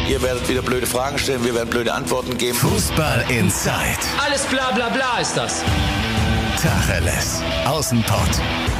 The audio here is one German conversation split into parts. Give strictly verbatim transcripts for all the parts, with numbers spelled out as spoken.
Ihr werdet wieder blöde Fragen stellen, wir werden blöde Antworten geben. Fußball Inside. Alles bla bla bla ist das. Tacheles. Außenpott.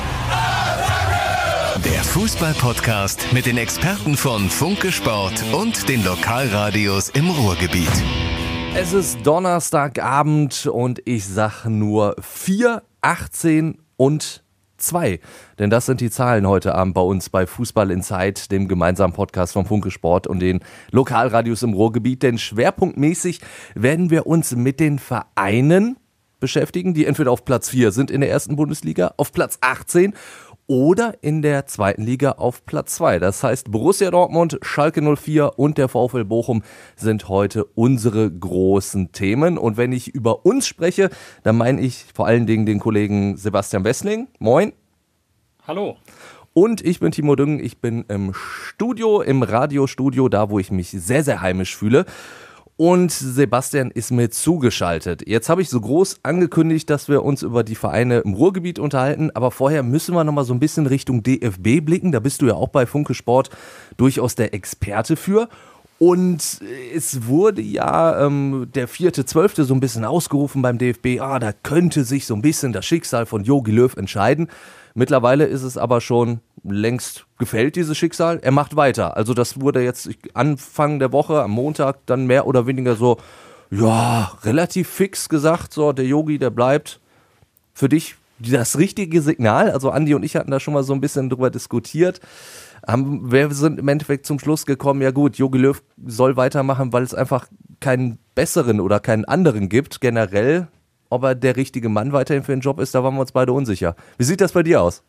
Der Fußball-Podcast mit den Experten von Funke Sport und den Lokalradios im Ruhrgebiet. Es ist Donnerstagabend und ich sag nur vier, achtzehn und zwei. Denn das sind die Zahlen heute Abend bei uns bei Fußball Inside, dem gemeinsamen Podcast von Funke Sport und den Lokalradios im Ruhrgebiet. Denn schwerpunktmäßig werden wir uns mit den Vereinen beschäftigen, die entweder auf Platz vier sind in der ersten Bundesliga, auf Platz achtzehn oder in der zweiten Liga auf Platz zwei. Das heißt, Borussia Dortmund, Schalke null vier und der VfL Bochum sind heute unsere großen Themen. Und wenn ich über uns spreche, dann meine ich vor allen Dingen den Kollegen Sebastian Wessling. Moin. Hallo. Und ich bin Timo Düngen. Ich bin im Studio, im Radiostudio, da wo ich mich sehr, sehr heimisch fühle. Und Sebastian ist mir zugeschaltet. Jetzt habe ich so groß angekündigt, dass wir uns über die Vereine im Ruhrgebiet unterhalten, aber vorher müssen wir noch mal so ein bisschen Richtung D F B blicken. Da bist du ja auch bei Funke Sport durchaus der Experte für. Und es wurde ja ähm, der vierte zwölfte so ein bisschen ausgerufen beim D F B. Ah, da könnte sich so ein bisschen das Schicksal von Jogi Löw entscheiden. Mittlerweile ist es aber schon längst gefällt, dieses Schicksal. Er macht weiter. Also das wurde jetzt Anfang der Woche, am Montag, dann mehr oder weniger so, ja, relativ fix gesagt, so, der Jogi, der bleibt. Für dich das richtige Signal? Also Andi und ich hatten da schon mal so ein bisschen drüber diskutiert. Haben, wir sind im Endeffekt zum Schluss gekommen, ja gut, Jogi Löw soll weitermachen, weil es einfach keinen besseren oder keinen anderen gibt, generell. Ob er der richtige Mann weiterhin für den Job ist, da waren wir uns beide unsicher. Wie sieht das bei dir aus?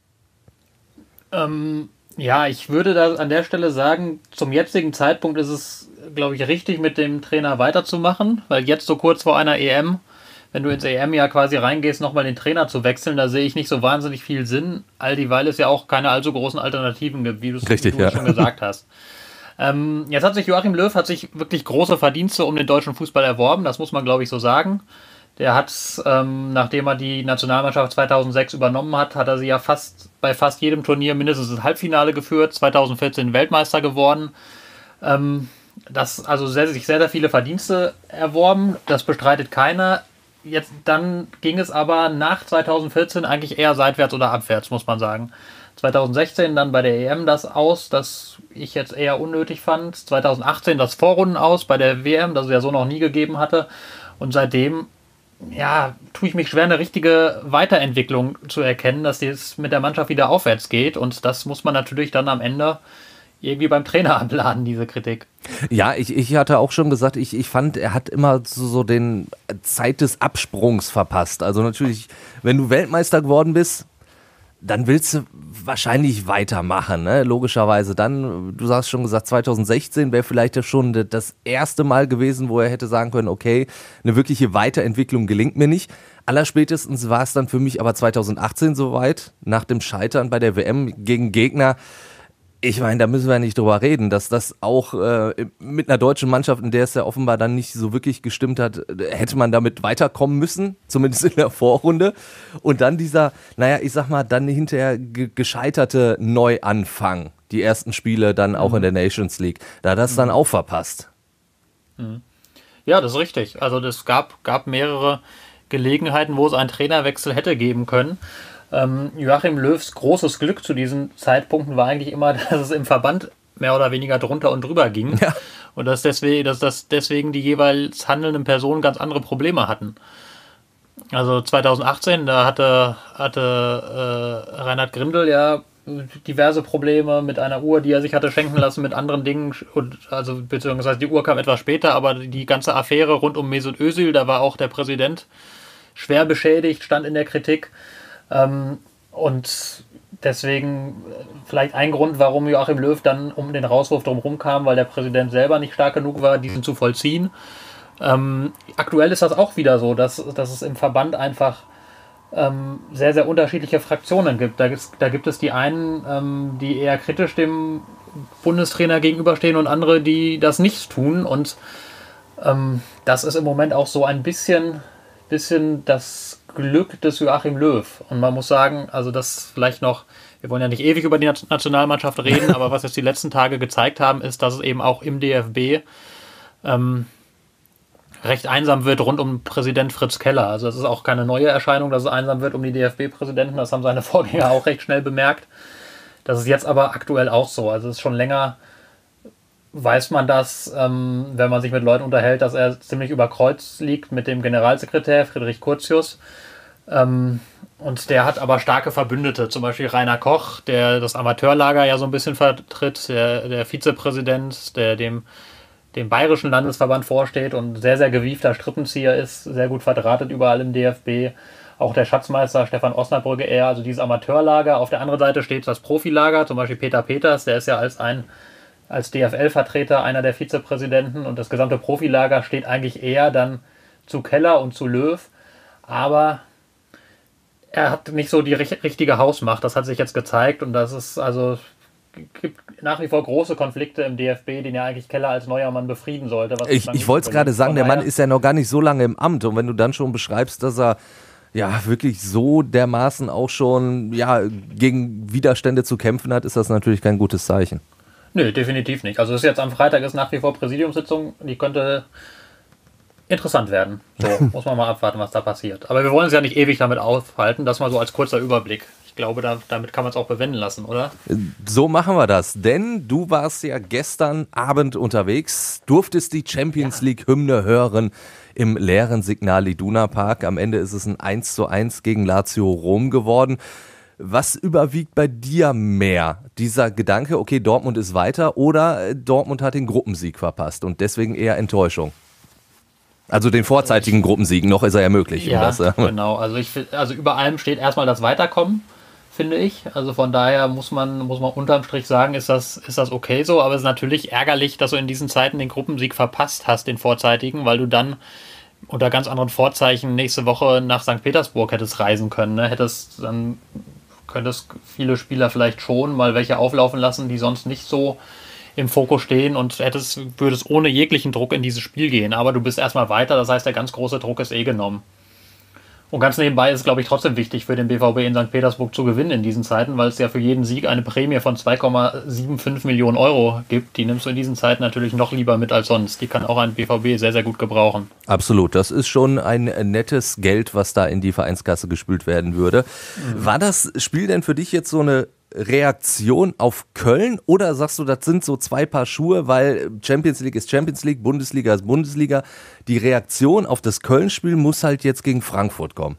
Ähm, ja, ich würde da an der Stelle sagen, zum jetzigen Zeitpunkt ist es, glaube ich, richtig, mit dem Trainer weiterzumachen, weil jetzt so kurz vor einer E M, wenn du ins E M ja quasi reingehst, nochmal den Trainer zu wechseln, da sehe ich nicht so wahnsinnig viel Sinn, all dieweil es ja auch keine allzu großen Alternativen gibt, wie du es ja. schon gesagt hast. Ähm, jetzt hat sich Joachim Löw hat sich wirklich große Verdienste um den deutschen Fußball erworben, das muss man, glaube ich, so sagen. Der hat, ähm, nachdem er die Nationalmannschaft zweitausendsechs übernommen hat, hat er sie ja fast bei fast jedem Turnier mindestens ins Halbfinale geführt, zweitausendvierzehn Weltmeister geworden. Ähm, das also sehr, sich sehr, sehr viele Verdienste erworben, das bestreitet keiner. Jetzt, dann ging es aber nach zweitausendvierzehn eigentlich eher seitwärts oder abwärts, muss man sagen. zweitausendsechzehn dann bei der E M das Aus, das ich jetzt eher unnötig fand. zweitausendachtzehn das Vorrunden aus bei der W M, das es ja so noch nie gegeben hatte. Und seitdem ja, tue ich mich schwer, eine richtige Weiterentwicklung zu erkennen, dass es mit der Mannschaft wieder aufwärts geht. Und das muss man natürlich dann am Ende irgendwie beim Trainer abladen, diese Kritik. Ja, ich, ich hatte auch schon gesagt, ich, ich fand, er hat immer so, so den Zeit des Absprungs verpasst. Also natürlich, wenn du Weltmeister geworden bist, dann willst du wahrscheinlich weitermachen, ne? Logischerweise. Dann, du hast schon gesagt, zweitausendsechzehn wäre vielleicht schon das erste Mal gewesen, wo er hätte sagen können, okay, eine wirkliche Weiterentwicklung gelingt mir nicht. Allerspätestens war es dann für mich aber zweitausendachtzehn soweit, nach dem Scheitern bei der W M gegen Gegner. Ich meine, da müssen wir nicht drüber reden, dass das auch äh, mit einer deutschen Mannschaft, in der es ja offenbar dann nicht so wirklich gestimmt hat, hätte man damit weiterkommen müssen, zumindest in der Vorrunde. Und dann dieser, naja, ich sag mal, dann hinterher ge- gescheiterte Neuanfang, die ersten Spiele dann auch mhm. in der Nations League, da hat das mhm. dann auch verpasst. Mhm. Ja, das ist richtig. Also es gab, gab mehrere Gelegenheiten, wo es einen Trainerwechsel hätte geben können. Ähm, Joachim Löws großes Glück zu diesen Zeitpunkten war eigentlich immer, dass es im Verband mehr oder weniger drunter und drüber ging. Ja. Und dass deswegen, dass das deswegen die jeweils handelnden Personen ganz andere Probleme hatten. Also zweitausendachtzehn, da hatte, hatte äh, Reinhard Grindel ja diverse Probleme mit einer Uhr, die er sich hatte schenken lassen, mit anderen Dingen. Und also beziehungsweise die Uhr kam etwas später, aber die ganze Affäre rund um Mesut Özil, da war auch der Präsident schwer beschädigt, stand in der Kritik. Ähm, und deswegen vielleicht ein Grund, warum Joachim Löw dann um den Rauswurf drumherum kam, weil der Präsident selber nicht stark genug war, diesen zu vollziehen. Ähm, aktuell ist das auch wieder so, dass, dass es im Verband einfach ähm, sehr, sehr unterschiedliche Fraktionen gibt. Da, da gibt es die einen, ähm, die eher kritisch dem Bundestrainer gegenüberstehen und andere, die das nicht tun. Und ähm, das ist im Moment auch so ein bisschen, bisschen das Glück des Joachim Löw. Und man muss sagen, also das vielleicht noch wir wollen ja nicht ewig über die Nationalmannschaft reden, aber was jetzt die letzten Tage gezeigt haben, ist, dass es eben auch im D F B ähm, recht einsam wird rund um Präsident Fritz Keller. Also es ist auch keine neue Erscheinung, dass es einsam wird um die D F B-Präsidenten. Das haben seine Vorgänger auch recht schnell bemerkt. Das ist jetzt aber aktuell auch so. Also es ist schon länger, weiß man das, ähm, wenn man sich mit Leuten unterhält, dass er ziemlich über Kreuz liegt mit dem Generalsekretär Friedrich Curtius. Ähm, und der hat aber starke Verbündete, zum Beispiel Rainer Koch, der das Amateurlager ja so ein bisschen vertritt, der, der Vizepräsident, der dem dem bayerischen Landesverband vorsteht und sehr, sehr gewiefter Strippenzieher ist, sehr gut verdrahtet überall im D F B. Auch der Schatzmeister Stefan Osnabrügge eher, also dieses Amateurlager. Auf der anderen Seite steht das Profilager, zum Beispiel Peter Peters, der ist ja als ein als D F L-Vertreter einer der Vizepräsidenten, und das gesamte Profilager steht eigentlich eher dann zu Keller und zu Löw, aber er hat nicht so die richtige Hausmacht, das hat sich jetzt gezeigt, und das ist also gibt nach wie vor große Konflikte im D F B, den ja eigentlich Keller als neuer Mann befrieden sollte. Was ich ich wollte es gerade sagen, der Mann ist ja noch gar nicht so lange im Amt, und wenn du dann schon beschreibst, dass er ja wirklich so dermaßen auch schon ja gegen Widerstände zu kämpfen hat, ist das natürlich kein gutes Zeichen. Nö, definitiv nicht. Also es ist jetzt am Freitag ist nach wie vor Präsidiumssitzung, die könnte interessant werden. So, muss man mal abwarten, was da passiert. Aber wir wollen uns ja nicht ewig damit aufhalten, das mal so als kurzer Überblick. Ich glaube, da, damit kann man es auch bewenden lassen, oder? So machen wir das, denn du warst ja gestern Abend unterwegs, durftest die Champions Ja. League-Hymne hören im leeren Signal Iduna Park. Am Ende ist es ein eins zu eins gegen Lazio Rom geworden. Was überwiegt bei dir mehr? Dieser Gedanke, okay, Dortmund ist weiter, oder Dortmund hat den Gruppensieg verpasst und deswegen eher Enttäuschung? Also den vorzeitigen Gruppensieg, noch ist er ja möglich. Ja, um das, genau. Also, ich, also über allem steht erstmal das Weiterkommen, finde ich. Also von daher muss man, muss man unterm Strich sagen, ist das, ist das okay so. Aber es ist natürlich ärgerlich, dass du in diesen Zeiten den Gruppensieg verpasst hast, den vorzeitigen, weil du dann unter ganz anderen Vorzeichen nächste Woche nach Sankt Petersburg hättest reisen können. Ne? Hättest dann könntest viele Spieler vielleicht schon mal welche auflaufen lassen, die sonst nicht so im Fokus stehen, und hättest, würdest ohne jeglichen Druck in dieses Spiel gehen. Aber du bist erstmal weiter, das heißt, der ganz große Druck ist eh genommen. Und ganz nebenbei ist es, glaube ich, trotzdem wichtig für den B V B in Sankt Petersburg zu gewinnen in diesen Zeiten, weil es ja für jeden Sieg eine Prämie von zwei Komma fünfundsiebzig Millionen Euro gibt. Die nimmst du in diesen Zeiten natürlich noch lieber mit als sonst. Die kann auch ein B V B sehr, sehr gut gebrauchen. Absolut, das ist schon ein nettes Geld, was da in die Vereinskasse gespült werden würde. Mhm. War das Spiel denn für dich jetzt so eine Reaktion auf Köln, oder sagst du, das sind so zwei Paar Schuhe, weil Champions League ist Champions League, Bundesliga ist Bundesliga. Die Reaktion auf das Köln-Spiel muss halt jetzt gegen Frankfurt kommen.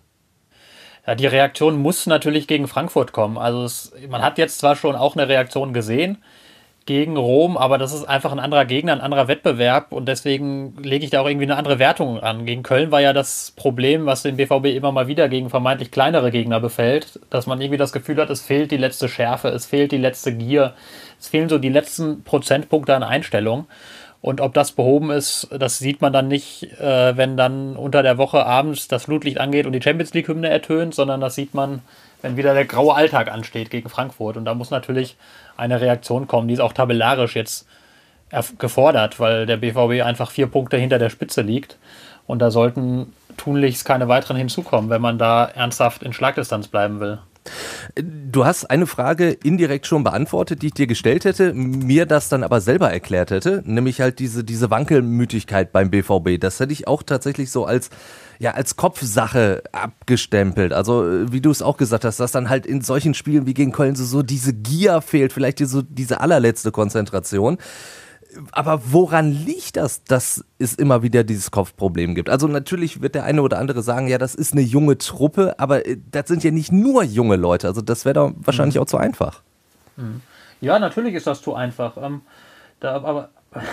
Ja, die Reaktion muss natürlich gegen Frankfurt kommen. Also es, man hat jetzt zwar schon auch eine Reaktion gesehen gegen Rom, aber das ist einfach ein anderer Gegner, ein anderer Wettbewerb, und deswegen lege ich da auch irgendwie eine andere Wertung an. Gegen Köln war ja das Problem, was den B V B immer mal wieder gegen vermeintlich kleinere Gegner befällt, dass man irgendwie das Gefühl hat, es fehlt die letzte Schärfe, es fehlt die letzte Gier, es fehlen so die letzten Prozentpunkte an Einstellung. Und ob das behoben ist, das sieht man dann nicht, äh, wenn dann unter der Woche abends das Flutlicht angeht und die Champions League-Hymne ertönt, sondern das sieht man, wenn wieder der graue Alltag ansteht gegen Frankfurt. Und da muss natürlich eine Reaktion kommen, die ist auch tabellarisch jetzt gefordert, weil der B V B einfach vier Punkte hinter der Spitze liegt. Und da sollten tunlichst keine weiteren hinzukommen, wenn man da ernsthaft in Schlagdistanz bleiben will. Du hast eine Frage indirekt schon beantwortet, die ich dir gestellt hätte, mir das dann aber selber erklärt hätte, nämlich halt diese, diese Wankelmütigkeit beim B V B. Das hätte ich auch tatsächlich so als, ja, als Kopfsache abgestempelt. Also wie du es auch gesagt hast, dass dann halt in solchen Spielen wie gegen Köln so, so diese Gier fehlt, vielleicht so diese allerletzte Konzentration. Aber woran liegt das, dass es immer wieder dieses Kopfproblem gibt? Also natürlich wird der eine oder andere sagen, ja, das ist eine junge Truppe, aber das sind ja nicht nur junge Leute. Also das wäre doch wahrscheinlich mhm. auch zu einfach. Ja, natürlich ist das zu einfach. Ähm, da, aber,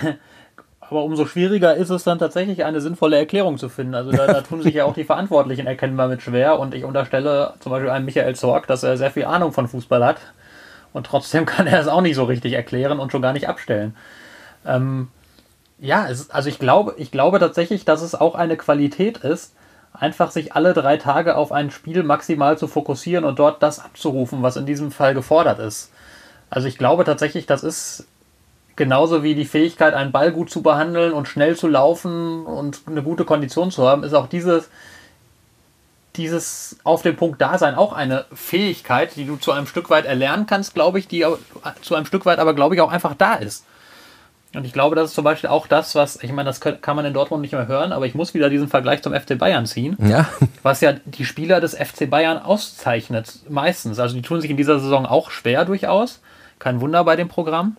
aber umso schwieriger ist es dann tatsächlich, eine sinnvolle Erklärung zu finden. Also da, da tun sich ja auch die Verantwortlichen erkennbar mit schwer. Und ich unterstelle zum Beispiel einem Michael Zorc, dass er sehr viel Ahnung von Fußball hat. Und trotzdem kann er es auch nicht so richtig erklären und schon gar nicht abstellen. Ähm, ja, es, also ich glaube, ich glaube tatsächlich, dass es auch eine Qualität ist, einfach sich alle drei Tage auf ein Spiel maximal zu fokussieren und dort das abzurufen, was in diesem Fall gefordert ist. Also ich glaube tatsächlich, das ist genauso wie die Fähigkeit, einen Ball gut zu behandeln und schnell zu laufen und eine gute Kondition zu haben, ist auch diese, dieses auf dem Punkt Dasein auch eine Fähigkeit, die du zu einem Stück weit erlernen kannst, glaube ich, die zu einem Stück weit aber, glaube ich, auch einfach da ist. Und ich glaube, das ist zum Beispiel auch das, was, ich meine, das kann man in Dortmund nicht mehr hören, aber ich muss wieder diesen Vergleich zum F C Bayern ziehen, ja. was ja die Spieler des F C Bayern auszeichnet, meistens. Also die tun sich in dieser Saison auch schwer durchaus, kein Wunder bei dem Programm,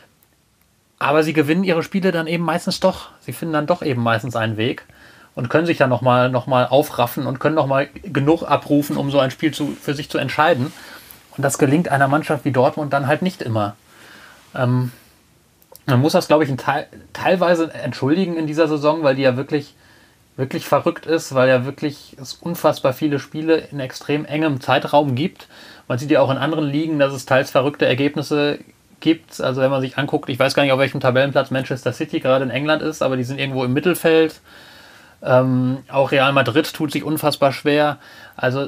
aber sie gewinnen ihre Spiele dann eben meistens doch. Sie finden dann doch eben meistens einen Weg und können sich dann nochmal noch mal aufraffen und können nochmal genug abrufen, um so ein Spiel zu, für sich zu entscheiden. Und das gelingt einer Mannschaft wie Dortmund dann halt nicht immer. Ähm, Man muss das, glaube ich, Teil, teilweise entschuldigen in dieser Saison, weil die ja wirklich, wirklich verrückt ist, weil ja wirklich es unfassbar viele Spiele in extrem engem Zeitraum gibt. Man sieht ja auch in anderen Ligen, dass es teils verrückte Ergebnisse gibt. Also wenn man sich anguckt, ich weiß gar nicht, auf welchem Tabellenplatz Manchester City gerade in England ist, aber die sind irgendwo im Mittelfeld. Ähm, auch Real Madrid tut sich unfassbar schwer. Also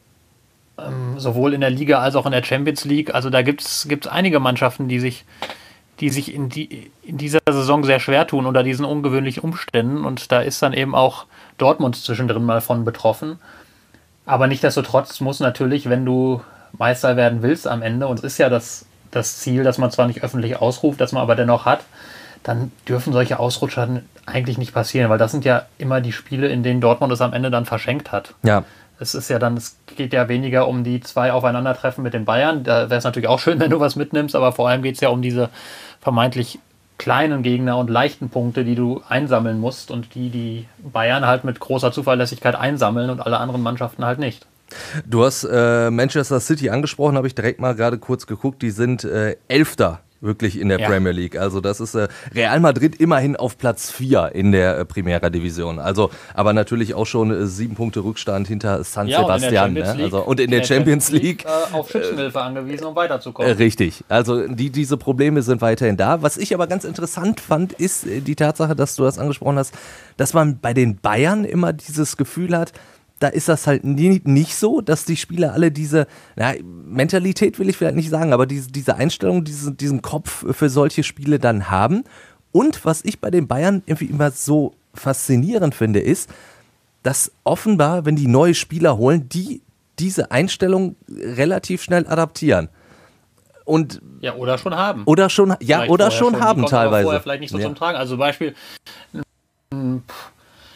ähm, sowohl in der Liga als auch in der Champions League. Also da gibt es einige Mannschaften, die sich die sich in, die, in dieser Saison sehr schwer tun unter diesen ungewöhnlichen Umständen. Und da ist dann eben auch Dortmund zwischendrin mal von betroffen. Aber nichtsdestotrotz muss natürlich, wenn du Meister werden willst am Ende, und es ist ja das, das Ziel, dass man zwar nicht öffentlich ausruft, dass man aber dennoch hat, dann dürfen solche Ausrutscher eigentlich nicht passieren, weil das sind ja immer die Spiele, in denen Dortmund es am Ende dann verschenkt hat. Ja. Es ist ja dann, es geht ja weniger um die zwei Aufeinandertreffen mit den Bayern. Da wäre es natürlich auch schön, wenn du was mitnimmst, aber vor allem geht es ja um diese vermeintlich kleinen Gegner und leichten Punkte, die du einsammeln musst und die die Bayern halt mit großer Zuverlässigkeit einsammeln und alle anderen Mannschaften halt nicht. Du hast äh, Manchester City angesprochen, habe ich direkt mal gerade kurz geguckt, die sind äh, Elfter wirklich in der ja. Premier League. Also das ist äh, Real Madrid immerhin auf Platz vier in der äh, Primera Division. Also, aber natürlich auch schon äh, sieben Punkte Rückstand hinter San ja, Sebastian. Und in der Champions, ne? League, also, und in, in der, der Champions, Champions League, League äh, auf Schützenhilfe äh, angewiesen, um weiterzukommen. Äh, richtig. Also die, diese Probleme sind weiterhin da. Was ich aber ganz interessant fand, ist äh, die Tatsache, dass du das angesprochen hast, dass man bei den Bayern immer dieses Gefühl hat, da ist das halt nie, nicht so, dass die Spieler alle diese, na, Mentalität will ich vielleicht nicht sagen, aber diese, diese Einstellung, diese, diesen Kopf für solche Spiele dann haben. Und was ich bei den Bayern irgendwie immer so faszinierend finde, ist, dass offenbar, wenn die neue Spieler holen, die diese Einstellung relativ schnell adaptieren. Und ja, oder schon haben. Oder schon, ja, oder schon, schon haben die teilweise. Vorher vielleicht nicht so ja. zum Tragen. Also Beispiel, pff,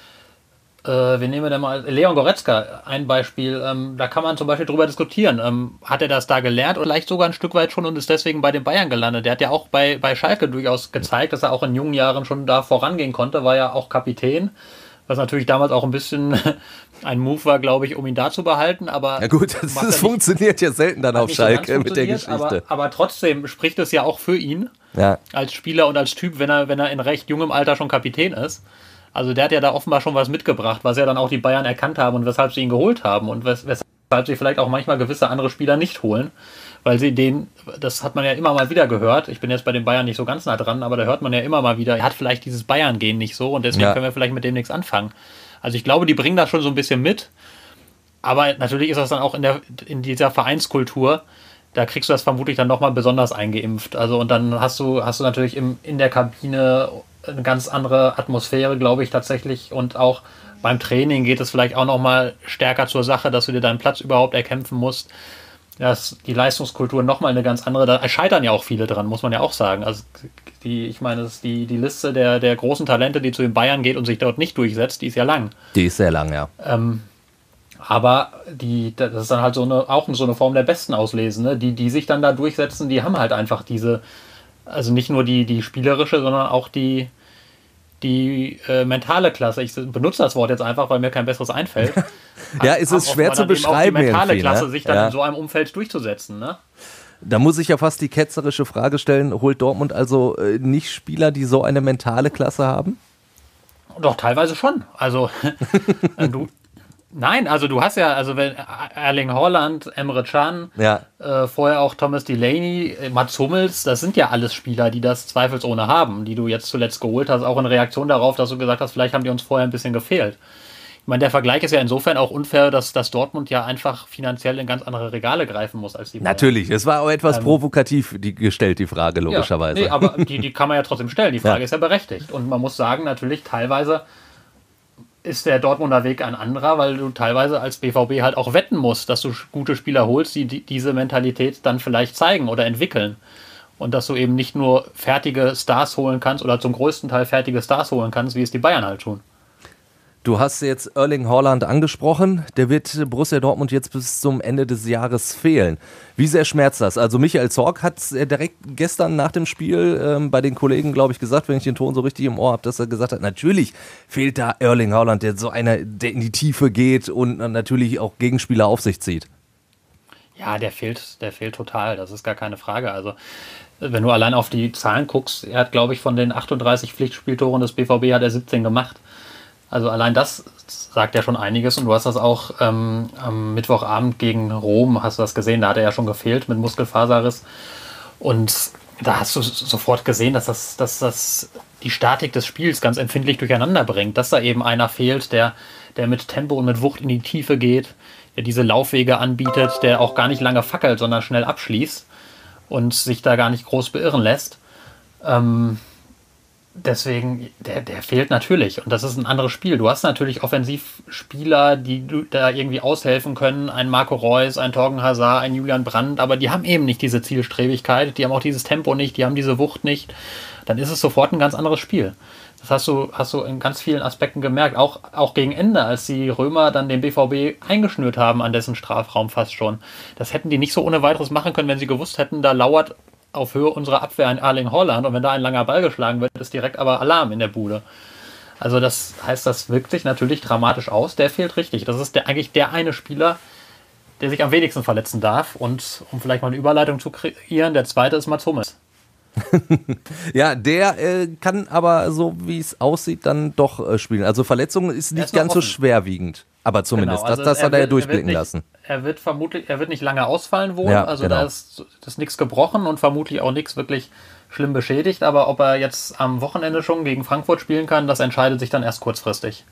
Äh, wir nehmen da mal Leon Goretzka, ein Beispiel. Ähm, da kann man zum Beispiel drüber diskutieren. Ähm, hat er das da gelernt oder vielleicht sogar ein Stück weit schon und ist deswegen bei den Bayern gelandet? Der hat ja auch bei, bei Schalke durchaus gezeigt, dass er auch in jungen Jahren schon da vorangehen konnte, war ja auch Kapitän, was natürlich damals auch ein bisschen ein Move war, glaube ich, um ihn da zu behalten. Aber ja gut, das, das funktioniert ja selten dann auf Schalke so mit der Geschichte. Aber, aber trotzdem spricht es ja auch für ihn ja. als Spieler und als Typ, wenn er, wenn er in recht jungem Alter schon Kapitän ist. Also der hat ja da offenbar schon was mitgebracht, was ja dann auch die Bayern erkannt haben und weshalb sie ihn geholt haben und wes- weshalb sie vielleicht auch manchmal gewisse andere Spieler nicht holen, weil sie den, das hat man ja immer mal wieder gehört, ich bin jetzt bei den Bayern nicht so ganz nah dran, aber da hört man ja immer mal wieder, er hat vielleicht dieses Bayern-Gen nicht so und deswegen ja. können wir vielleicht mit dem nichts anfangen. Also ich glaube, die bringen das schon so ein bisschen mit, aber natürlich ist das dann auch in der in dieser Vereinskultur, da kriegst du das vermutlich dann nochmal besonders eingeimpft. Also und dann hast du, hast du natürlich im, in der Kabine eine ganz andere Atmosphäre, glaube ich, tatsächlich. Und auch beim Training geht es vielleicht auch nochmal stärker zur Sache, dass du dir deinen Platz überhaupt erkämpfen musst. Dass die Leistungskultur nochmal eine ganz andere, da scheitern ja auch viele dran, muss man ja auch sagen. Also die, ich meine, die, die Liste der, der großen Talente, die zu den Bayern geht und sich dort nicht durchsetzt, die ist ja lang. Die ist sehr lang, ja. Ähm, aber die, das ist dann halt so eine, auch so eine Form der Besten auslesen. Ne? Die, die sich dann da durchsetzen, die haben halt einfach diese, also nicht nur die, die spielerische, sondern auch die, die äh, mentale Klasse. Ich benutze das Wort jetzt einfach, weil mir kein besseres einfällt. ja, es ist schwer zu beschreiben. Auch die mentale Klasse, ne? sich dann ja. in so einem Umfeld durchzusetzen. Ne? Da muss ich ja fast die ketzerische Frage stellen, holt Dortmund also äh, nicht Spieler, die so eine mentale Klasse haben? Doch, teilweise schon. Also du... Nein, also du hast ja, also wenn Erling Haaland, Emre Can, ja. äh, vorher auch Thomas Delaney, Mats Hummels, das sind ja alles Spieler, die das zweifelsohne haben, die du jetzt zuletzt geholt hast, auch in Reaktion darauf, dass du gesagt hast, vielleicht haben die uns vorher ein bisschen gefehlt. Ich meine, der Vergleich ist ja insofern auch unfair, dass, dass Dortmund ja einfach finanziell in ganz andere Regale greifen muss als die Bayern. Natürlich, es war auch etwas ähm, provokativ die, gestellt, die Frage, logischerweise. Ja, nee, aber die, die kann man ja trotzdem stellen, die Frage ja. ist ja berechtigt. Und man muss sagen, natürlich teilweise ist der Dortmunder Weg ein anderer, weil du teilweise als B V B halt auch wetten musst, dass du gute Spieler holst, die, die diese Mentalität dann vielleicht zeigen oder entwickeln. Und dass du eben nicht nur fertige Stars holen kannst oder zum größten Teil fertige Stars holen kannst, wie es die Bayern halt tun. Du hast jetzt Erling Haaland angesprochen. Der wird Borussia Dortmund jetzt bis zum Ende des Jahres fehlen. Wie sehr schmerzt das? Also Michael Zorc hat direkt gestern nach dem Spiel ähm, bei den Kollegen, glaube ich, gesagt, wenn ich den Ton so richtig im Ohr habe, dass er gesagt hat, natürlich fehlt da Erling Haaland, der so einer, der in die Tiefe geht und natürlich auch Gegenspieler auf sich zieht. Ja, der fehlt, der fehlt total, das ist gar keine Frage. Also wenn du allein auf die Zahlen guckst, er hat, glaube ich, von den achtunddreißig Pflichtspieltoren des B V B hat er siebzehn gemacht. Also allein das sagt ja schon einiges und du hast das auch ähm, am Mittwochabend gegen Rom, hast du das gesehen, da hat er ja schon gefehlt mit Muskelfaserriss und da hast du sofort gesehen, dass das, dass das die Statik des Spiels ganz empfindlich durcheinander bringt, dass da eben einer fehlt, der, der mit Tempo und mit Wucht in die Tiefe geht, der diese Laufwege anbietet, der auch gar nicht lange fackelt, sondern schnell abschließt und sich da gar nicht groß beirren lässt. Ähm, Deswegen, der, der fehlt natürlich und das ist ein anderes Spiel. Du hast natürlich Offensivspieler, die da irgendwie aushelfen können, ein Marco Reus, ein Thorgan Hazard, ein Julian Brandt, aber die haben eben nicht diese Zielstrebigkeit, die haben auch dieses Tempo nicht, die haben diese Wucht nicht. Dann ist es sofort ein ganz anderes Spiel. Das hast du, hast du in ganz vielen Aspekten gemerkt, auch, auch gegen Ende, als die Römer dann den B V B eingeschnürt haben an dessen Strafraum fast schon. Das hätten die nicht so ohne weiteres machen können, wenn sie gewusst hätten, da lauert auf Höhe unserer Abwehr ein Erling Haaland und wenn da ein langer Ball geschlagen wird, ist direkt aber Alarm in der Bude. Also das heißt, das wirkt sich natürlich dramatisch aus. Der fehlt richtig. Das ist der, eigentlich der eine Spieler, der sich am wenigsten verletzen darf. Und um vielleicht mal eine Überleitung zu kreieren, der zweite ist Mats Hummels. Ja, der äh, kann aber, so wie es aussieht, dann doch äh, spielen. Also Verletzung ist nicht ist ganz offen. So schwerwiegend. Aber zumindest, genau, also das, das hat er ja durchblicken nicht, lassen. Er wird vermutlich, er wird nicht lange ausfallen wohl. Ja, also genau. da ist, ist nichts gebrochen und vermutlich auch nichts wirklich schlimm beschädigt. Aber ob er jetzt am Wochenende schon gegen Frankfurt spielen kann, das entscheidet sich dann erst kurzfristig.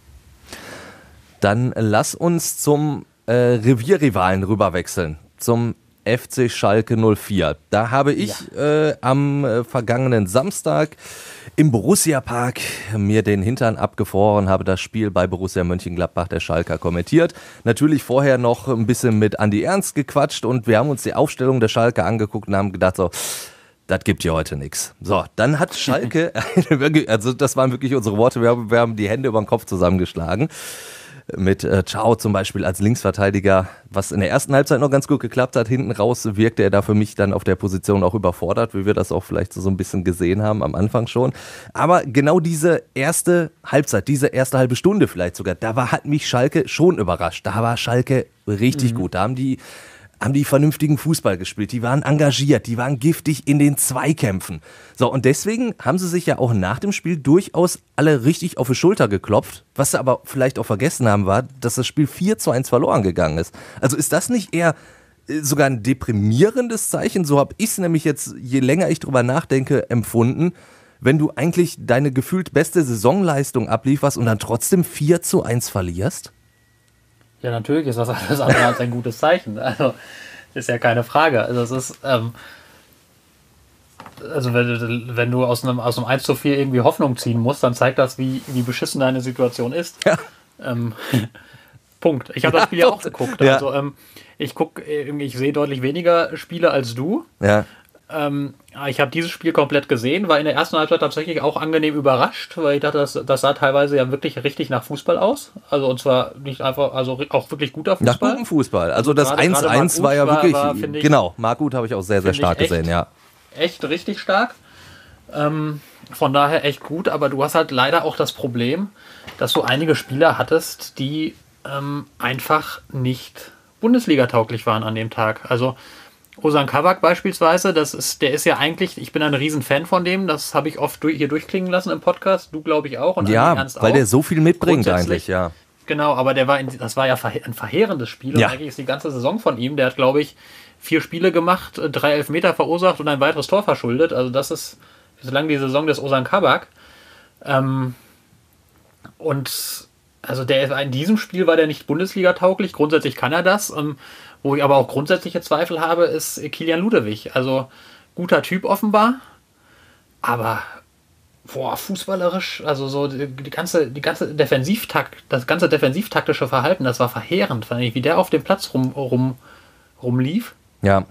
Dann lass uns zum äh, Revierrivalen rüberwechseln. Zum F C Schalke null vier. Da habe ich ja. äh, am äh, vergangenen Samstag im Borussia-Park mir den Hintern abgefroren, habe das Spiel bei Borussia Mönchengladbach der Schalker kommentiert. Natürlich vorher noch ein bisschen mit Andi Ernst gequatscht und wir haben uns die Aufstellung der Schalke angeguckt und haben gedacht so, das gibt hier heute nichts. So, dann hat Schalke, also das waren wirklich unsere Worte, wir haben, wir haben die Hände über den Kopf zusammengeschlagen. Mit äh, Ciao zum Beispiel als Linksverteidiger, was in der ersten Halbzeit noch ganz gut geklappt hat. Hinten raus wirkte er da für mich dann auf der Position auch überfordert, wie wir das auch vielleicht so, so ein bisschen gesehen haben am Anfang schon. Aber genau diese erste Halbzeit, diese erste halbe Stunde vielleicht sogar, da war, hat mich Schalke schon überrascht. Da war Schalke richtig mhm. gut. Da haben die, haben die vernünftigen Fußball gespielt. Die waren engagiert, die waren giftig in den Zweikämpfen. So, und deswegen haben sie sich ja auch nach dem Spiel durchaus alle richtig auf die Schulter geklopft. Was sie aber vielleicht auch vergessen haben, war, dass das Spiel vier zu eins verloren gegangen ist. Also ist das nicht eher sogar ein deprimierendes Zeichen? So habe ich es nämlich jetzt, je länger ich drüber nachdenke, empfunden, wenn du eigentlich deine gefühlt beste Saisonleistung ablieferst und dann trotzdem vier zu eins verlierst? Ja, natürlich ist das alles andere als ein gutes Zeichen. Also, ist ja keine Frage. Also, es ist, ähm, also wenn, wenn du aus einem, aus einem eins zu vier irgendwie Hoffnung ziehen musst, dann zeigt das, wie, wie beschissen deine Situation ist. Ja. Ähm, Punkt. Ich habe das Spiel ja auch geguckt. Ja. Also, ähm, ich gucke, ich sehe deutlich weniger Spiele als du. Ja. Ähm, ich habe dieses Spiel komplett gesehen, war in der ersten Halbzeit tatsächlich auch angenehm überrascht, weil ich dachte, das, das sah teilweise ja wirklich richtig nach Fußball aus. Also und zwar nicht einfach, also auch wirklich guter Fußball. Nach gutem Fußball. Also das eins zu eins war ja wirklich, war, war, ich, genau, Marc Uth habe ich auch sehr, sehr stark echt, gesehen, ja. Echt richtig stark. Ähm, von daher echt gut, aber du hast halt leider auch das Problem, dass du einige Spieler hattest, die ähm, einfach nicht Bundesliga-tauglich waren an dem Tag. Also Ozan Kabak beispielsweise, das ist, der ist ja eigentlich, ich bin ein Riesen-Fan von dem, das habe ich oft durch, hier durchklingen lassen im Podcast, du glaube ich auch und ja, Ernst weil auch. Der so viel mitbringt eigentlich, ja. Genau, aber der war in, das war ja ein verheerendes Spiel ja. und eigentlich ist die ganze Saison von ihm, der hat glaube ich vier Spiele gemacht, drei Elfmeter verursacht und ein weiteres Tor verschuldet, also das ist bislang die Saison des Ozan Kabak. Ähm, und also der in diesem Spiel war der nicht Bundesliga-tauglich, grundsätzlich kann er das. Ähm, wo ich aber auch grundsätzliche Zweifel habe, ist Kilian Ludewig. Also guter Typ offenbar, aber boah, fußballerisch, also so die, die ganze, die ganze Defensivtakt, das ganze defensivtaktische Verhalten, das war verheerend, fand ich, wie der auf dem Platz rum, rum, rumlief. Ja.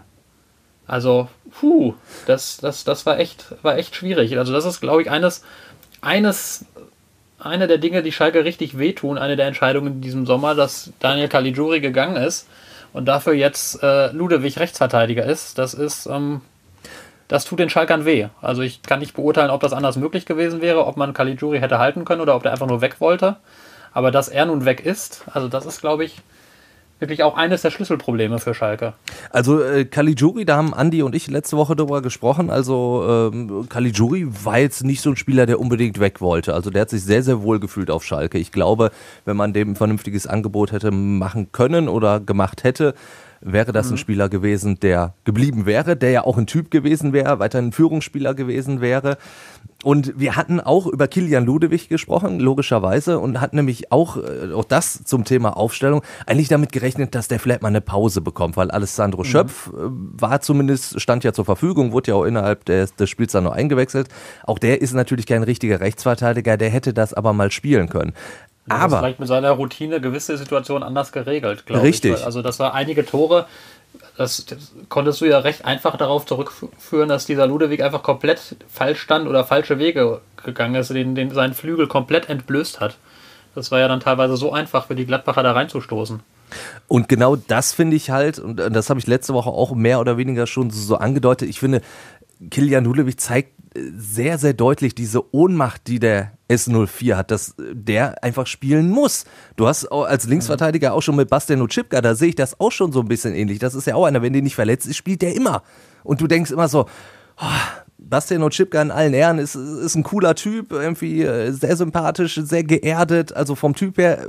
Also, puh, das, das, das war echt, war echt schwierig. Also das ist, glaube ich, eines, eines, eine der Dinge, die Schalke richtig wehtun, eine der Entscheidungen in diesem Sommer, dass Daniel Caligiuri gegangen ist und dafür jetzt äh, Ludewig Rechtsverteidiger ist. Das ist, ähm, das tut den Schalkern weh. Also ich kann nicht beurteilen, ob das anders möglich gewesen wäre, ob man Caligiuri hätte halten können oder ob der einfach nur weg wollte. Aber dass er nun weg ist, also das ist, glaube ich, wirklich auch eines der Schlüsselprobleme für Schalke. Also äh, Caligiuri, da haben Andi und ich letzte Woche drüber gesprochen, also ähm, Caligiuri war jetzt nicht so ein Spieler, der unbedingt weg wollte. Also der hat sich sehr, sehr wohl gefühlt auf Schalke. Ich glaube, wenn man dem ein vernünftiges Angebot hätte machen können oder gemacht hätte, wäre das ein Spieler gewesen, der geblieben wäre, der ja auch ein Typ gewesen wäre, weiterhin ein Führungsspieler gewesen wäre. Und wir hatten auch über Kilian Ludewig gesprochen, logischerweise, und hatten nämlich auch, äh, auch das zum Thema Aufstellung, eigentlich damit gerechnet, dass der vielleicht mal eine Pause bekommt, weil Alessandro mhm. Schöpf äh, war zumindest, stand ja zur Verfügung, wurde ja auch innerhalb des, des Spiels dann noch eingewechselt. Auch der ist natürlich kein richtiger Rechtsverteidiger, der hätte das aber mal spielen können. Aber das vielleicht mit seiner Routine gewisse Situationen anders geregelt, glaube ich. Richtig. Also das war einige Tore, das, das konntest du ja recht einfach darauf zurückführen, dass dieser Ludewig einfach komplett falsch stand oder falsche Wege gegangen ist, den, den seinen Flügel komplett entblößt hat. Das war ja dann teilweise so einfach für die Gladbacher da reinzustoßen. Und genau das finde ich halt, und das habe ich letzte Woche auch mehr oder weniger schon so angedeutet, ich finde, Kilian Ludewig zeigt sehr, sehr deutlich diese Ohnmacht, die der S null vier hat, dass der einfach spielen muss. Du hast auch als Linksverteidiger auch schon mit Bastian Oczipka, da sehe ich das auch schon so ein bisschen ähnlich. Das ist ja auch einer, wenn der nicht verletzt ist, spielt der immer. Und du denkst immer so, oh, Bastian Oczipka in allen Ehren ist, ist ein cooler Typ, irgendwie sehr sympathisch, sehr geerdet, also vom Typ her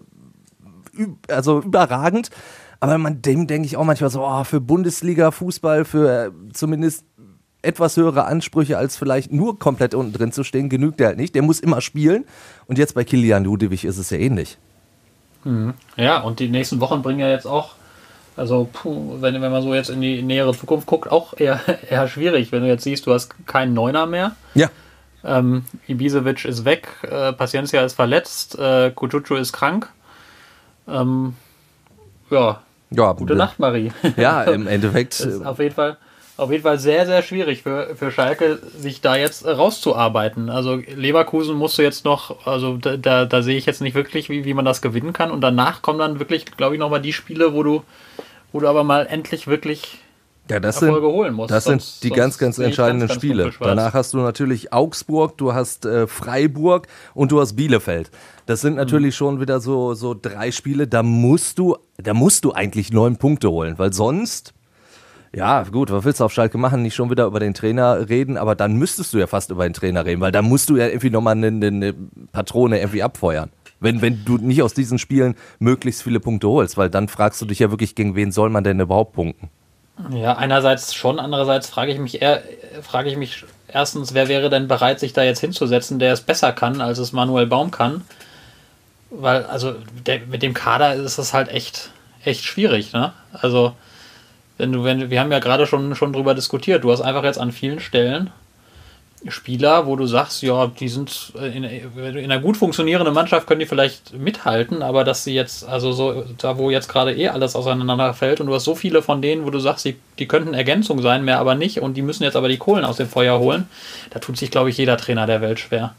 also überragend. Aber man, dem denke ich auch manchmal so, oh, für Bundesliga-Fußball, für zumindest etwas höhere Ansprüche als vielleicht nur komplett unten drin zu stehen, genügt der halt nicht. Der muss immer spielen. Und jetzt bei Kilian Ludewig ist es ja ähnlich. Mhm. Ja, und die nächsten Wochen bringen ja jetzt auch, also puh, wenn, wenn man so jetzt in die nähere Zukunft guckt, auch eher, eher schwierig. Wenn du jetzt siehst, du hast keinen Neuner mehr. Ja. Ähm, Ibisevic ist weg, äh, Paciencia ist verletzt, äh, Kutucu ist krank. Ähm, ja, ja, gute Nacht, Marie. Ja, im Endeffekt. Das ist auf jeden Fall... Auf jeden Fall sehr, sehr schwierig für, für Schalke, sich da jetzt rauszuarbeiten. Also Leverkusen musst du jetzt noch, also da, da, da sehe ich jetzt nicht wirklich, wie, wie man das gewinnen kann. Und danach kommen dann wirklich, glaube ich, nochmal die Spiele, wo du, wo du aber mal endlich wirklich ja, das Erfolge sind, holen musst. Das sonst, sind die ganz, ganz entscheidenden ganz, ganz Spiele. Danach hast du natürlich Augsburg, du hast äh, Freiburg und du hast Bielefeld. Das sind natürlich mhm. schon wieder so, so drei Spiele, da musst du, da musst du eigentlich neun Punkte holen, weil sonst... Ja, gut, was willst du auf Schalke machen? Nicht schon wieder über den Trainer reden, aber dann müsstest du ja fast über den Trainer reden, weil da musst du ja irgendwie nochmal eine, eine Patrone irgendwie abfeuern. Wenn, wenn du nicht aus diesen Spielen möglichst viele Punkte holst, weil dann fragst du dich ja wirklich, gegen wen soll man denn überhaupt punkten? Ja, einerseits schon, andererseits frage ich mich eher, frage ich mich erstens, wer wäre denn bereit, sich da jetzt hinzusetzen, der es besser kann, als es Manuel Baum kann? Weil, also der, mit dem Kader ist es halt echt, echt schwierig, ne? Also Wenn du, wenn, wir haben ja gerade schon, schon drüber diskutiert, du hast einfach jetzt an vielen Stellen Spieler, wo du sagst, ja, die sind in, in einer gut funktionierenden Mannschaft, können die vielleicht mithalten, aber dass sie jetzt, also so, da wo jetzt gerade eh alles auseinanderfällt und du hast so viele von denen, wo du sagst, die, die könnten Ergänzung sein, mehr aber nicht und die müssen jetzt aber die Kohlen aus dem Feuer holen, da tut sich, glaube ich, jeder Trainer der Welt schwer.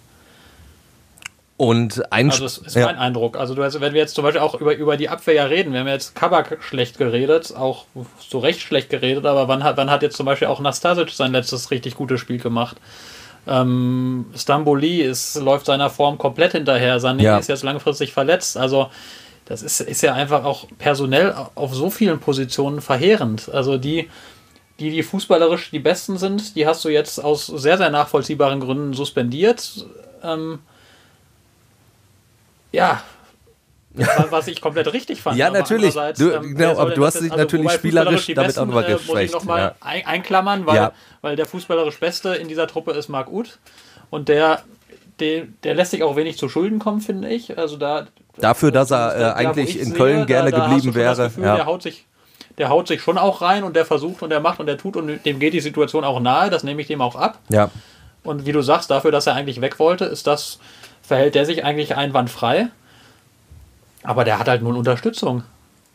Und ein also das ist mein ja. Eindruck. Also du, wenn wir jetzt zum Beispiel auch über, über die Abwehr ja reden, wir haben jetzt Kabak schlecht geredet, auch so recht schlecht geredet, aber wann hat, wann hat jetzt zum Beispiel auch Nastasic sein letztes richtig gutes Spiel gemacht? Ähm, Stamboli ist, läuft seiner Form komplett hinterher, Sané ja. ist jetzt langfristig verletzt, also das ist, ist ja einfach auch personell auf so vielen Positionen verheerend. Also die, die, die fußballerisch die Besten sind, die hast du jetzt aus sehr, sehr nachvollziehbaren Gründen suspendiert. Ähm, Ja, was ich komplett richtig fand. Ja, natürlich. Du, ähm, genau, aber du hast dich also, natürlich spielerisch damit Besten, auch nochmal geschwächt. Muss ich nochmal ja. ein, einklammern, weil, ja. weil der fußballerisch Beste in dieser Truppe ist Marc Uth. Und der, der, der lässt sich auch wenig zu Schulden kommen, finde ich. Also da, Dafür, dass er äh, eigentlich in Köln sehe, gerne da, da geblieben wäre. Das Gefühl, ja. der, haut sich, der haut sich schon auch rein und der versucht und der macht und der tut und dem geht die Situation auch nahe. Das nehme ich dem auch ab. Ja. Und wie du sagst, dafür, dass er eigentlich weg wollte, ist das, verhält der sich eigentlich einwandfrei. Aber der hat halt null Unterstützung.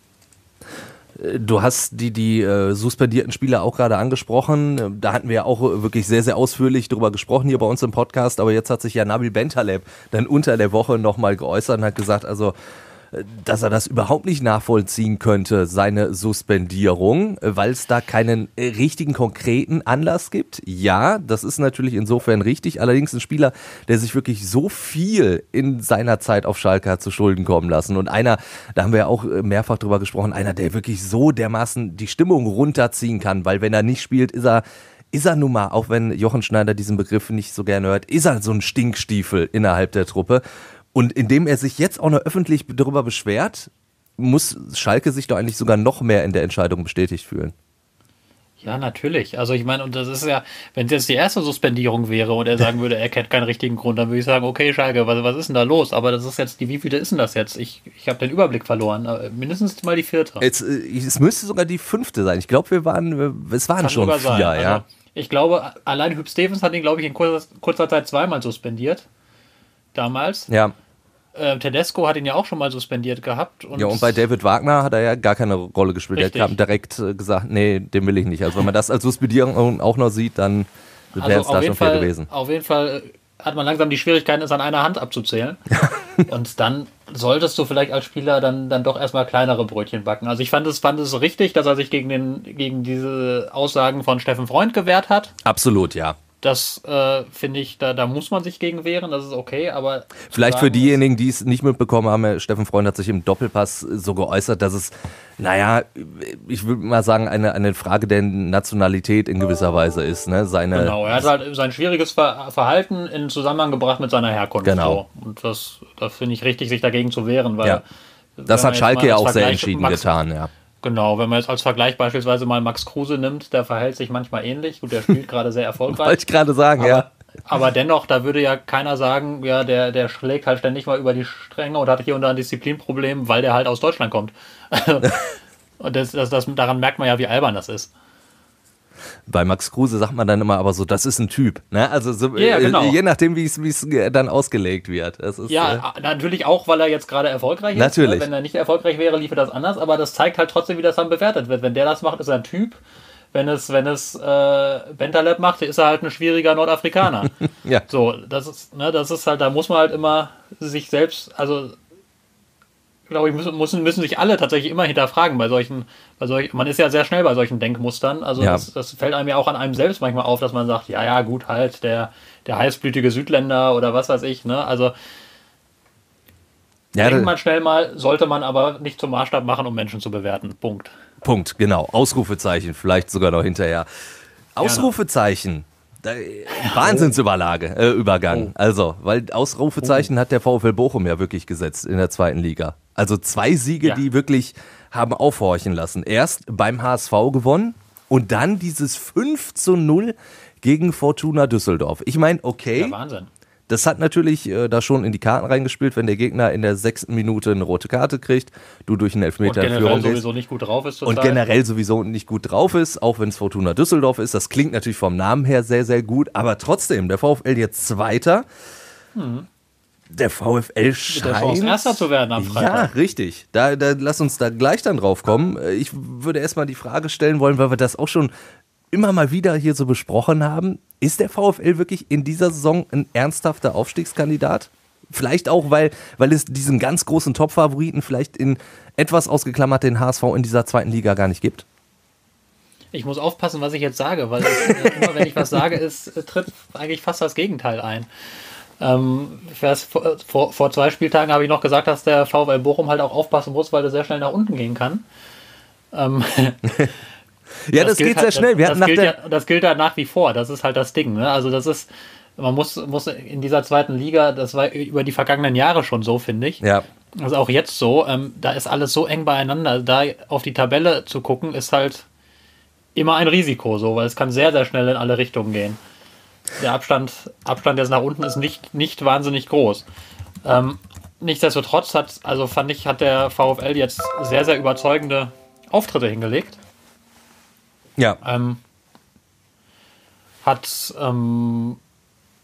Du hast die, die äh, suspendierten Spieler auch gerade angesprochen. Da hatten wir ja auch wirklich sehr, sehr ausführlich drüber gesprochen hier bei uns im Podcast. Aber jetzt hat sich ja Nabil Bentaleb dann unter der Woche nochmal geäußert und hat gesagt, also dass er das überhaupt nicht nachvollziehen könnte, seine Suspendierung, weil es da keinen richtigen, konkreten Anlass gibt. Ja, das ist natürlich insofern richtig. Allerdings ein Spieler, der sich wirklich so viel in seiner Zeit auf Schalke hat zu Schulden kommen lassen. Und einer, da haben wir ja auch mehrfach drüber gesprochen, einer, der wirklich so dermaßen die Stimmung runterziehen kann, weil wenn er nicht spielt, ist er Ist er nun mal, auch wenn Jochen Schneider diesen Begriff nicht so gerne hört, ist er so ein Stinkstiefel innerhalb der Truppe. Und indem er sich jetzt auch noch öffentlich darüber beschwert, muss Schalke sich doch eigentlich sogar noch mehr in der Entscheidung bestätigt fühlen. Ja, natürlich. Also ich meine, und das ist ja, wenn es jetzt die erste Suspendierung wäre und er sagen würde, er kennt keinen richtigen Grund, dann würde ich sagen, okay, Schalke, was, was ist denn da los? Aber das ist jetzt, die wievielte ist denn das jetzt? Ich, ich habe den Überblick verloren. Mindestens mal die vierte. Jetzt, es müsste sogar die fünfte sein. Ich glaube, wir waren, es waren Kann schon vier, sein. ja. Also, ich glaube, allein Hüb Stevens hat ihn, glaube ich, in kurzer, kurzer Zeit zweimal suspendiert. Damals. Ja. Äh, Tedesco hat ihn ja auch schon mal suspendiert gehabt. Und ja, und bei David Wagner hat er ja gar keine Rolle gespielt. Richtig. Der hat direkt äh, gesagt, nee, den will ich nicht. Also wenn man das als Suspendierung auch noch sieht, dann wäre es also da schon Fall, viel gewesen. Auf jeden Fall hat man langsam die Schwierigkeiten, es an einer Hand abzuzählen. Und dann solltest du vielleicht als Spieler dann, dann doch erstmal kleinere Brötchen backen. Also ich fand es, fand es richtig, dass er sich gegen, den, gegen diese Aussagen von Steffen Freund gewehrt hat. Absolut, ja. Das äh, finde ich, da, da muss man sich gegen wehren, das ist okay, aber... Vielleicht für diejenigen, die es nicht mitbekommen haben, Steffen Freund hat sich im Doppelpass so geäußert, dass es, naja, ich würde mal sagen, eine, eine Frage der Nationalität in gewisser Weise ist. Ne? Seine, genau, er hat halt sein schwieriges Ver- Verhalten in Zusammenhang gebracht mit seiner Herkunft. Genau. So. Und das, das finde ich richtig, sich dagegen zu wehren, weil... Ja. Das hat Schalke ja auch sehr entschieden Max, getan, ja. Genau, wenn man jetzt als Vergleich beispielsweise mal Max Kruse nimmt, der verhält sich manchmal ähnlich. Gut, der spielt gerade sehr erfolgreich. Wollte ich gerade sagen, aber, ja. Aber dennoch, da würde ja keiner sagen, ja, der, der schlägt halt ständig mal über die Stränge und hat hier und da ein Disziplinproblem, weil der halt aus Deutschland kommt. Und das, das, das, daran merkt man ja, wie albern das ist. Bei Max Kruse sagt man dann immer aber so, das ist ein Typ. Ne? Also so, ja, genau. je nachdem, wie es dann ausgelegt wird. Das ist, ja, äh, natürlich auch, weil er jetzt gerade erfolgreich ist. Natürlich. Wenn er nicht erfolgreich wäre, liefe das anders, aber das zeigt halt trotzdem, wie das dann bewertet wird. Wenn der das macht, ist er ein Typ. Wenn es, wenn es äh, Bentaleb macht, ist er halt ein schwieriger Nordafrikaner. ja. So, das ist, ne, das ist halt, da muss man halt immer sich selbst, also glaube ich, müssen, müssen, müssen sich alle tatsächlich immer hinterfragen bei solchen, bei solchen, man ist ja sehr schnell bei solchen Denkmustern, also ja. das, das fällt einem ja auch an einem selbst manchmal auf, dass man sagt, ja, ja, gut, halt, der, der heißblütige Südländer oder was weiß ich, ne, also ja, denkt man schnell mal, sollte man aber nicht zum Maßstab machen, um Menschen zu bewerten, Punkt. Punkt, genau, Ausrufezeichen, vielleicht sogar noch hinterher. Ausrufezeichen. Da, Wahnsinnsüberlage, äh, Übergang. Oh. Also, weil Ausrufezeichen oh. hat der VfL Bochum ja wirklich gesetzt in der zweiten Liga. Also zwei Siege, ja. die wirklich haben aufhorchen lassen. Erst beim H S V gewonnen und dann dieses fünf zu null gegen Fortuna Düsseldorf. Ich meine, okay, ja, Wahnsinn. Das hat natürlich äh, da schon in die Karten reingespielt, wenn der Gegner in der sechsten Minute eine rote Karte kriegt, du durch einen Elfmeter in Führung gehst. Und generell sowieso nicht gut drauf ist. Und generell sowieso nicht gut drauf ist, auch wenn es Fortuna Düsseldorf ist. Das klingt natürlich vom Namen her sehr, sehr gut, aber trotzdem, der VfL jetzt Zweiter. Hm. Der VfL scheint... Der Chance, Erster zu werden am Freitag. Ja, richtig. Da, da, lass uns da gleich dann drauf kommen. Ich würde erstmal die Frage stellen wollen, weil wir das auch schon immer mal wieder hier so besprochen haben. Ist der VfL wirklich in dieser Saison ein ernsthafter Aufstiegskandidat? Vielleicht auch, weil, weil es diesen ganz großen Top-Favoriten vielleicht in etwas ausgeklammert den H S V in dieser zweiten Liga gar nicht gibt? Ich muss aufpassen, was ich jetzt sage, weil es, immer wenn ich was sage, ist, tritt eigentlich fast das Gegenteil ein. Ähm, vor, vor, vor zwei Spieltagen habe ich noch gesagt, dass der VfL Bochum halt auch aufpassen muss, weil er sehr schnell nach unten gehen kann. Ähm, ja, das, das geht halt, sehr schnell. Wir das, hatten das, nach gilt der ja, das gilt ja nach wie vor. Das ist halt das Ding. Ne? Also das ist, man muss, muss in dieser zweiten Liga, das war über die vergangenen Jahre schon so, finde ich. Ja. Also auch jetzt so, ähm, da ist alles so eng beieinander. Da auf die Tabelle zu gucken, ist halt immer ein Risiko, so, weil es kann sehr, sehr schnell in alle Richtungen gehen. Der Abstand, Abstand jetzt nach unten ist nicht, nicht wahnsinnig groß. Ähm, nichtsdestotrotz hat, also fand ich, hat der VfL jetzt sehr, sehr überzeugende Auftritte hingelegt. Ja. Ähm, hat ähm,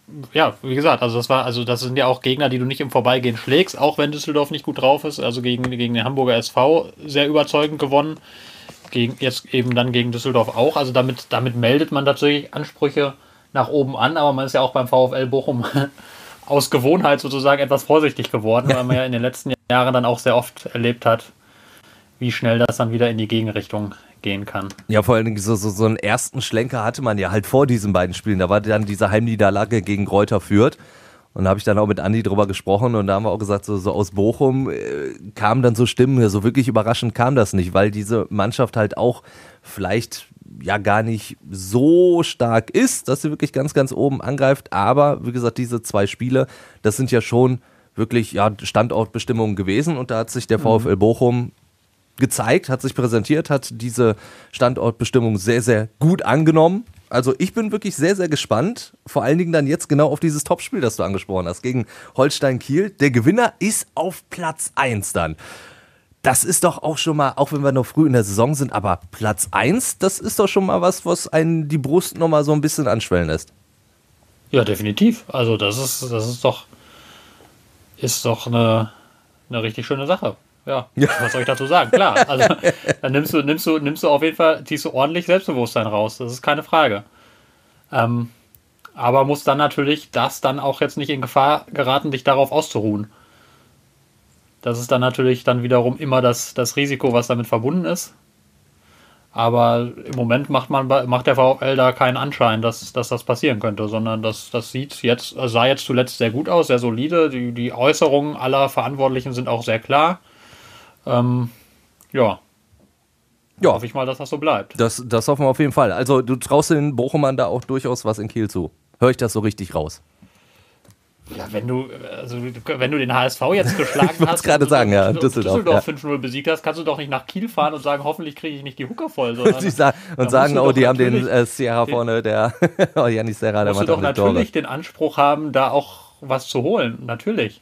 ja, wie gesagt, also das war, also das sind ja auch Gegner, die du nicht im Vorbeigehen schlägst, auch wenn Düsseldorf nicht gut drauf ist. Also gegen, gegen den Hamburger S V sehr überzeugend gewonnen. Gegen, jetzt eben dann gegen Düsseldorf auch. Also damit, damit meldet man tatsächlich Ansprüche nach oben an, aber man ist ja auch beim VfL Bochum aus Gewohnheit sozusagen etwas vorsichtig geworden, weil man ja in den letzten Jahren dann auch sehr oft erlebt hat, wie schnell das dann wieder in die Gegenrichtung gehen kann. Ja, vor allen Dingen so, so, so einen ersten Schlenker hatte man ja halt vor diesen beiden Spielen. Da war dann diese Heimniederlage gegen Greuther Fürth. Und da habe ich dann auch mit Andi drüber gesprochen und da haben wir auch gesagt, so, so aus Bochum äh, kamen dann so Stimmen, so wirklich überraschend kam das nicht, weil diese Mannschaft halt auch vielleicht ja gar nicht so stark ist, dass sie wirklich ganz, ganz oben angreift. Aber wie gesagt, diese zwei Spiele, das sind ja schon wirklich ja, Standortbestimmungen gewesen und da hat sich der VfL Bochum gezeigt, hat sich präsentiert, hat diese Standortbestimmung sehr, sehr gut angenommen. Also ich bin wirklich sehr, sehr gespannt, vor allen Dingen dann jetzt genau auf dieses Topspiel, das du angesprochen hast, gegen Holstein Kiel. Der Gewinner ist auf Platz eins dann. Das ist doch auch schon mal, auch wenn wir noch früh in der Saison sind, aber Platz eins, das ist doch schon mal was, was einen die Brust noch mal so ein bisschen anschwellen lässt. Ja, definitiv. Also das ist, das ist doch, ist doch eine, eine richtig schöne Sache. Ja, ja, was soll ich dazu sagen? Klar, also dann nimmst du, nimmst du, nimmst du auf jeden Fall, ziehst du ordentlich Selbstbewusstsein raus, das ist keine Frage. Ähm, aber muss dann natürlich das dann auch jetzt nicht in Gefahr geraten, dich darauf auszuruhen. Das ist dann natürlich dann wiederum immer das, das Risiko, was damit verbunden ist. Aber im Moment macht man macht der VfL da keinen Anschein, dass, dass das passieren könnte, sondern das, das sieht jetzt, sah jetzt zuletzt sehr gut aus, sehr solide. Die, die Äußerungen aller Verantwortlichen sind auch sehr klar. Ähm, ja. ja. Hoffe ich mal, dass das so bleibt. Das, das hoffen wir auf jeden Fall. Also du traust den Bochumern da auch durchaus was in Kiel zu. Höre ich das so richtig raus? Ja, wenn du, also wenn du den H S V jetzt geschlagen ich hast, gerade sagen, ja, und Düsseldorf, Düsseldorf ja. fünf null besiegt hast, kannst du doch nicht nach Kiel fahren und sagen, hoffentlich kriege ich nicht die Hucke voll. Sondern und sagen, und sagen oh, die haben den äh, Sierra vorne, der oh, Janis Serra, der macht doch natürlich Tore. Den Anspruch haben, da auch was zu holen, natürlich.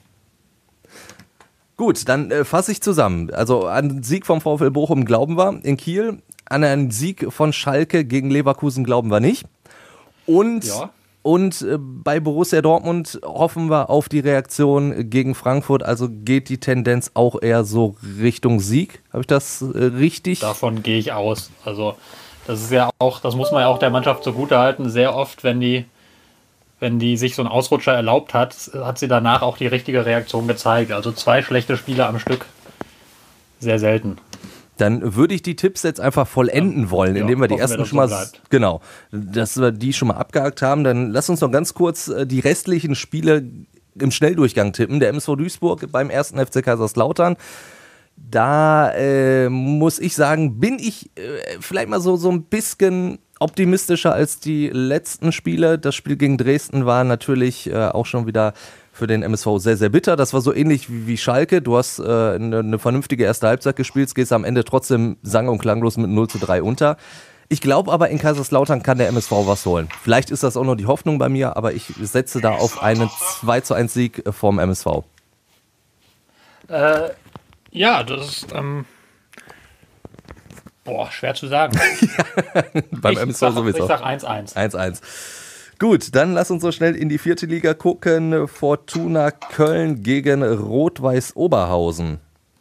Gut, dann äh, fasse ich zusammen. Also an den Sieg vom VfL Bochum glauben wir in Kiel, an einen Sieg von Schalke gegen Leverkusen glauben wir nicht. Und, ja. und äh, bei Borussia Dortmund hoffen wir auf die Reaktion gegen Frankfurt. Also geht die Tendenz auch eher so Richtung Sieg. Habe ich das äh, richtig? Davon gehe ich aus. Also das ist ja auch, das muss man ja auch der Mannschaft zugutehalten. Sehr oft, wenn die wenn die sich so einen Ausrutscher erlaubt hat, hat sie danach auch die richtige Reaktion gezeigt. Also zwei schlechte Spiele am Stück, sehr selten. Dann würde ich die Tipps jetzt einfach vollenden wollen, indem wir die ersten wir, schon mal, so genau, dass wir die schon mal abgehakt haben. Dann lass uns noch ganz kurz die restlichen Spiele im Schnelldurchgang tippen. Der M S V Duisburg beim ersten F C Kaiserslautern. Da äh, muss ich sagen, bin ich äh, vielleicht mal so, so ein bisschen optimistischer als die letzten Spiele. Das Spiel gegen Dresden war natürlich äh, auch schon wieder für den M S V sehr, sehr bitter. Das war so ähnlich wie, wie Schalke. Du hast äh, eine, eine vernünftige erste Halbzeit gespielt, gehst am Ende trotzdem sang- und klanglos mit null zu drei unter. Ich glaube aber, in Kaiserslautern kann der M S V was holen. Vielleicht ist das auch noch die Hoffnung bei mir, aber ich setze da auf einen zwei zu eins Sieg vom M S V. Äh, ja, das ist... Ähm Boah, schwer zu sagen. Beim ich M S V sag, sowieso. Ich sag eins eins. eins eins. Gut, dann lass uns so schnell in die vierte Liga gucken. Fortuna Köln gegen Rot-Weiß Oberhausen.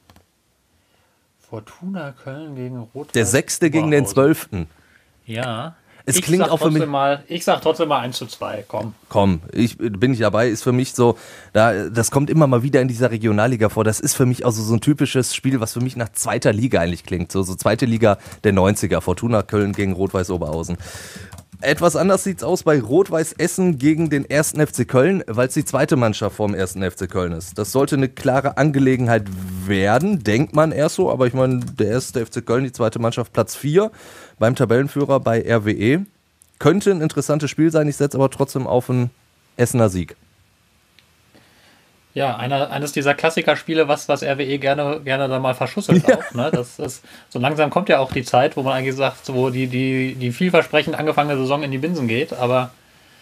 Fortuna Köln gegen Rot-Weiß Der sechste gegen den zwölften. Ja. Es ich klingt sag auch für mich. Mal, ich sag trotzdem mal eins zu zwei, komm. Komm, ich bin ich dabei, ist für mich so, da, das kommt immer mal wieder in dieser Regionalliga vor. Das ist für mich also so ein typisches Spiel, was für mich nach zweiter Liga eigentlich klingt. So, so zweite Liga der neunziger. Fortuna Köln gegen Rot-Weiß Oberhausen. Etwas anders sieht's aus bei Rot-Weiß Essen gegen den ersten F C Köln, weil es die zweite Mannschaft vom ersten F C Köln ist. Das sollte eine klare Angelegenheit werden, denkt man erst so, aber ich meine, der erste F C Köln, die zweite Mannschaft, Platz vier beim Tabellenführer bei R W E. Könnte ein interessantes Spiel sein, ich setze aber trotzdem auf einen Essener Sieg. Ja, einer, eines dieser Klassikerspiele, was, was R W E gerne, gerne da mal verschusselt Ja. auch. Ne? Das ist, so langsam kommt ja auch die Zeit, wo man eigentlich sagt, wo die, die, die vielversprechend angefangene Saison in die Binsen geht. Aber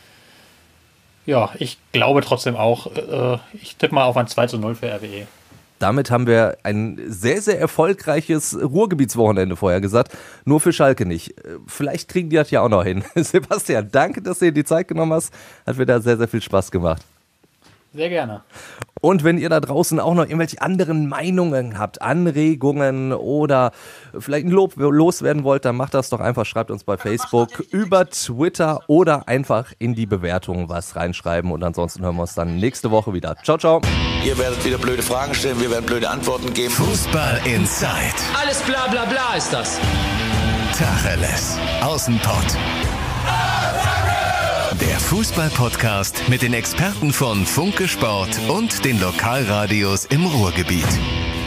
ja, ich glaube trotzdem auch, äh, ich tippe mal auf ein zwei zu null für R W E. Damit haben wir ein sehr, sehr erfolgreiches Ruhrgebietswochenende vorher gesagt. Nur für Schalke nicht. Vielleicht kriegen die das ja auch noch hin. Sebastian, danke, dass du dir die Zeit genommen hast. Hat mir da sehr, sehr viel Spaß gemacht. Sehr gerne. Und wenn ihr da draußen auch noch irgendwelche anderen Meinungen habt, Anregungen oder vielleicht ein Lob loswerden wollt, dann macht das doch einfach. Schreibt uns bei Facebook, über Twitter oder einfach in die Bewertungen was reinschreiben. Und ansonsten hören wir uns dann nächste Woche wieder. Ciao, ciao. Ihr werdet wieder blöde Fragen stellen, wir werden blöde Antworten geben. Fußball Inside. Alles bla bla bla ist das. Tacheles. Außenpott. Der Fußball-Podcast mit den Experten von Funke Sport und den Lokalradios im Ruhrgebiet.